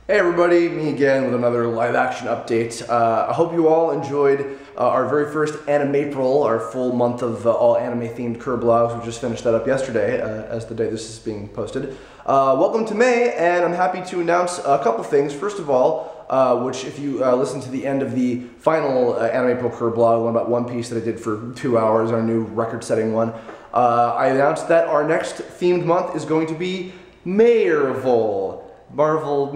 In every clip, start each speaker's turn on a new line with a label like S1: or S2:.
S1: Hey everybody, me again with another live action update. I hope you all enjoyed our very first Animapril, our full month of all anime themed Kerblogs. We just finished that up yesterday as the day this is being posted. Welcome to May, and I'm happy to announce a couple things. First of all, which if you listen to the end of the final Animapril Kerblog, one about One Piece that I did for 2 hours, our new record-setting one, I announced that our next themed month is going to be Mayerville. Marvel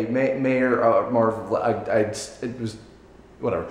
S1: Marvel, it was, whatever.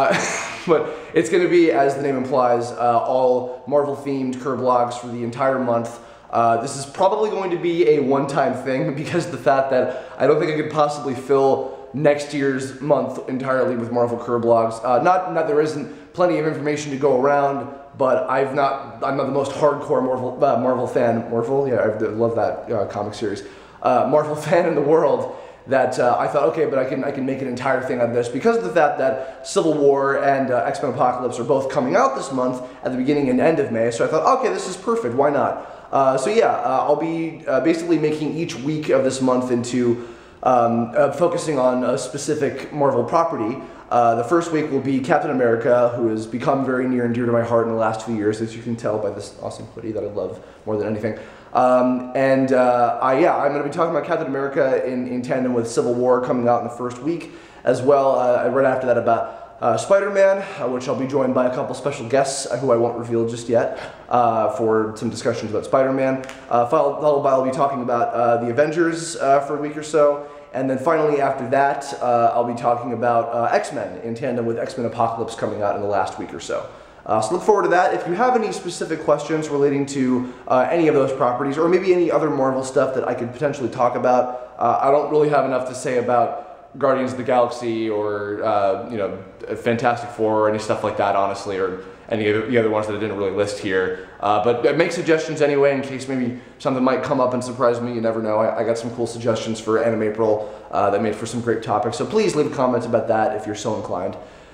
S1: But it's going to be, as the name implies, all Marvel-themed Kerblogs for the entire month. This is probably going to be a one-time thing because of the fact that I don't think I could possibly fill next year's month entirely with Marvel Kerblogs. Not that there isn't plenty of information to go around, but I'm not the most hardcore Marvel fan. Marvel, yeah, I love that comic series. Marvel fan in the world that I thought, okay, but I can make an entire thing out of this because of the fact that Civil War and X-Men Apocalypse are both coming out this month at the beginning and end of May, so I thought, okay, this is perfect, why not? So yeah, I'll be basically making each week of this month into focusing on a specific Marvel property. The first week will be Captain America, who has become very near and dear to my heart in the last few years, as you can tell by this awesome hoodie that I love more than anything. I'm going to be talking about Captain America in tandem with Civil War coming out in the first week, as well right after that about Spider-Man, which I'll be joined by a couple special guests who I won't reveal just yet for some discussions about Spider-Man. Followed by I'll be talking about the Avengers for a week or so. And then finally, after that, I'll be talking about X-Men in tandem with X-Men Apocalypse coming out in the last week or so. So look forward to that. If you have any specific questions relating to any of those properties, or maybe any other Marvel stuff that I could potentially talk about, I don't really have enough to say about Guardians of the Galaxy or Fantastic Four or any stuff like that, honestly, or any of the other ones that I didn't really list here. But make suggestions anyway, in case maybe something might come up and surprise me. You never know. I got some cool suggestions for Animapril that made for some great topics. So please leave comments about that if you're so inclined.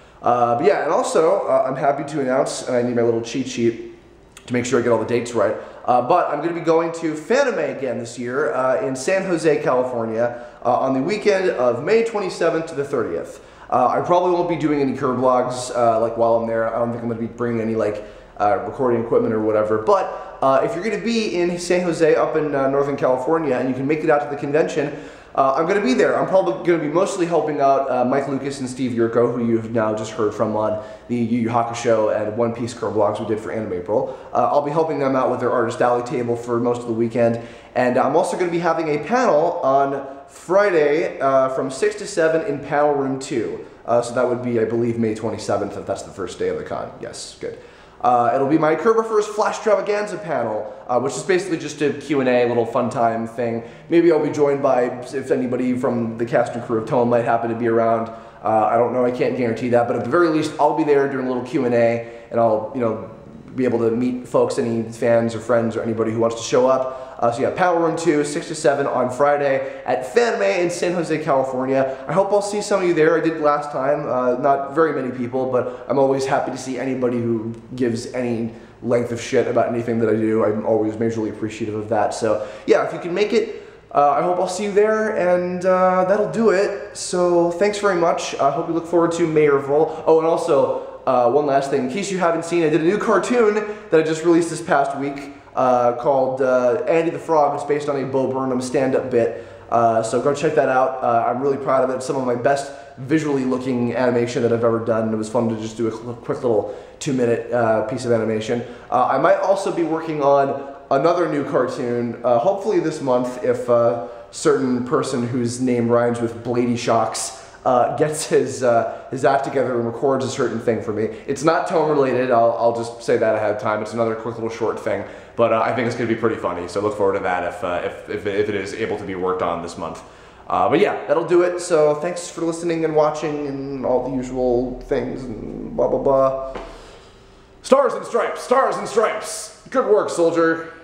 S1: But yeah, and also, I'm happy to announce, and I need my little cheat sheet to make sure I get all the dates right, but I'm going to be going to Fanime again this year in San Jose, California, on the weekend of May 27th to the 30th. I probably won't be doing any Kerblogs like while I'm there. I don't think I'm going to be bringing any like recording equipment or whatever, but if you're going to be in San Jose up in Northern California and you can make it out to the convention, I'm going to be there. I'm probably going to be mostly helping out Mike Lucas and Steve Yurko, who you've now just heard from on the Yu Yu Hakusho and One Piece Kerblogs we did for Animapril. I'll be helping them out with their Artist Alley table for most of the weekend. And I'm also going to be having a panel on Friday from 6 to 7 in Panel Room 2. So that would be, I believe, May 27th, if that's the first day of the con. Yes, good. It'll be my Kerbifer's Flashtravaganza panel, which is basically just a Q&A, little fun time thing. Maybe I'll be joined by, if anybody from the cast and crew of Tome might happen to be around. I don't know, I can't guarantee that, but at the very least, I'll be there doing a little Q&A, and I'll, be able to meet folks, any fans or friends or anybody who wants to show up. So yeah, Panel Room 2, 6 to 7 on Friday at Fanime in San Jose, California. I hope I'll see some of you there. I did last time, not very many people, but I'm always happy to see anybody who gives any length of shit about anything that I do. I'm always majorly appreciative of that. So yeah, if you can make it, I hope I'll see you there, and that'll do it. So thanks very much. I hope you look forward to Mayerville. Oh, and also, one last thing, in case you haven't seen, I did a new cartoon that I just released this past week called Andy the Frog. It's based on a Bo Burnham stand-up bit, so go check that out. I'm really proud of it. It's some of my best visually looking animation that I've ever done. It was fun to just do a quick little 2-minute piece of animation. I might also be working on another new cartoon, hopefully this month, if a certain person whose name rhymes with Blady Shocks gets his act together and records a certain thing for me. It's not Tome related, I'll just say that ahead of time. It's another quick little short thing, but I think it's going to be pretty funny, so look forward to that if it is able to be worked on this month. But yeah, that'll do it, so thanks for listening and watching and all the usual things and blah blah blah. Stars and stripes, stars and stripes! Good work, soldier!